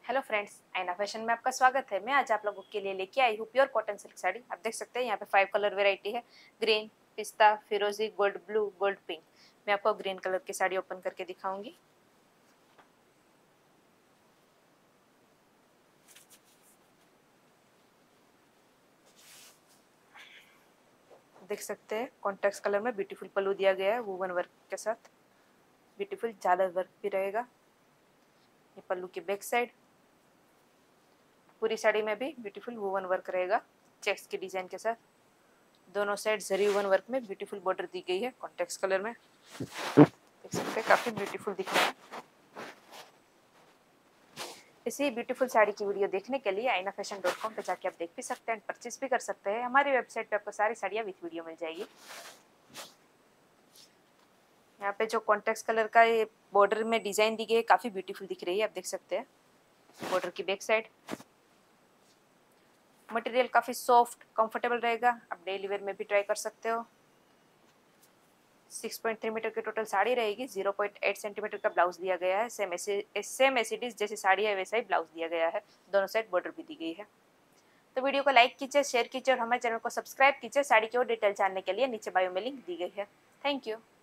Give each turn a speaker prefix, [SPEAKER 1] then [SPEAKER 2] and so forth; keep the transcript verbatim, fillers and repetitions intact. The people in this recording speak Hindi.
[SPEAKER 1] हेलो फ्रेंड्स, आईना फैशन में आपका स्वागत है। मैं आज आप लोगों के लिए लेके आई हूँ प्योर कॉटन सिल्क साड़ी। आप देख सकते हैं यहाँ पे फाइव कलर वेराइटी है। ग्रीन, पिस्ता, फिरोजी, गोल्ड ब्लू, गोल्ड पिंक। मैं आपको ग्रीन कलर की साड़ी ओपन करके दिखाऊंगी। देख सकते हैं कॉन्ट्रास्ट कलर में ब्यूटीफुल पल्लू दिया गया है वूवन वर्क के साथ। ब्यूटीफुल झालर वर्क भी रहेगा। ये पल्लू की बैक साइड। पूरी साड़ी में भी ब्यूटीफुल वूवन वर्क रहेगा चेक्स के डिजाइन के साथ। दोनों साइड जरी वूवन वर्क में ब्यूटीफुल बॉर्डर दी गई है कॉन्ट्रास्ट कलर में। देख सकते हैं काफी ब्यूटीफुल दिख रहा है। इसी ब्यूटीफुल साड़ी की वीडियो देखने के लिए आईना फैशन डॉट कॉम पे जाके आप देख भी सकते हैं, परचेस भी कर सकते हैं। हमारी वेबसाइट पे आपको सारी साड़ियाँ विथ वीडियो मिल जाएगी। यहाँ पे जो कॉन्ट्रास्ट कलर का ये बॉर्डर में डिजाइन दी गई है काफी ब्यूटीफुल दिख रही है। आप देख सकते हैं बॉर्डर की बैक साइड। मटेरियल काफी सॉफ्ट कंफर्टेबल रहेगा। आप डेली वेयर में भी ट्राई कर सकते हो। सिक्स पॉइंट थ्री मीटर की टोटल साड़ी रहेगी। ज़ीरो पॉइंट एट सेंटीमीटर का ब्लाउज दिया गया है। सेम ऐसे सेम एज इट इज जैसी साड़ी है वैसा ही ब्लाउज दिया गया है। दोनों साइड बॉर्डर भी दी गई है। तो वीडियो को लाइक कीजिए, शेयर कीजिए और हमारे चैनल को सब्सक्राइब कीजिए। साड़ी की और डिटेल जानने के लिए नीचे बायो में लिंक दी गई है। Thank you.